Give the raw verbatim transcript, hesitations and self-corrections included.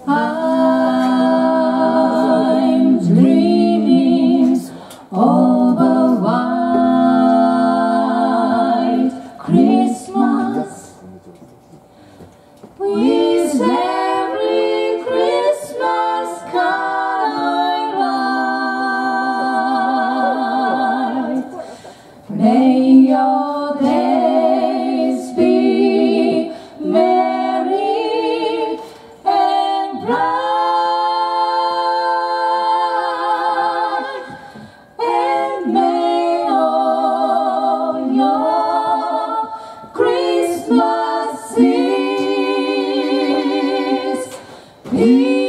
I'm dreaming of a white Christmas with every Christmas card I write. May your days be merry and bright, and may all your Christmases be